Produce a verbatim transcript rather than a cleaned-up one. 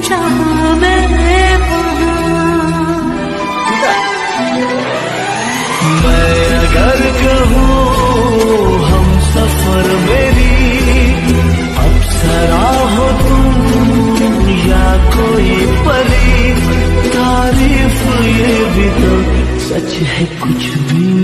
जहाँ मैं वहाँ। मैं अगर कहूँ हम सफर मेरी अप्सरा हो तुम या कोई परी, तारीफ ये भी तो सच है कुछ भी